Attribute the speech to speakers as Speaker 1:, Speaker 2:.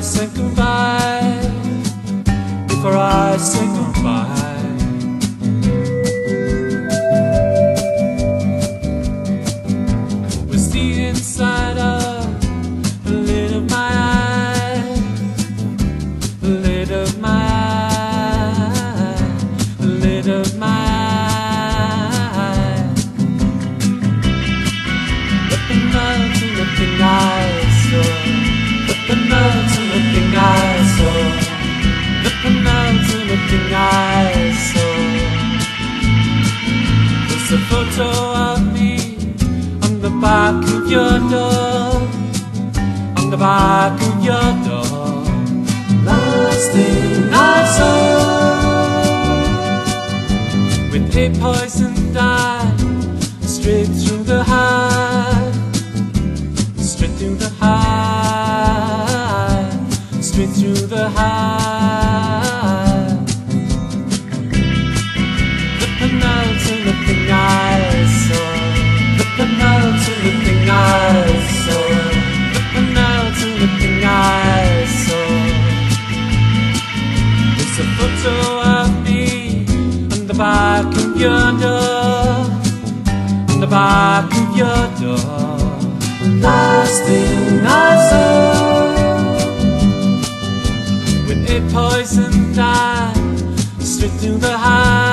Speaker 1: say goodbye, before I say goodbye, was the inside of the lid of my eye, the lid of my eye, the lid of my eye. But the melting of the eyes saw, but the melting of the eyes saw, but the melting of the eyes saw. There's a photo of me on the back of your door, on the back of your door. Last thing I saw, with a poison dart straight through the heart, straight through the heart, straight through the heart. The penultimate of the eyes saw, the penultimate of the eyes saw, the penultimate of the eyes saw. It's a photo of me on the back of your door, on the back of your door. Last thing I saw, with a poison dart straight through the heart,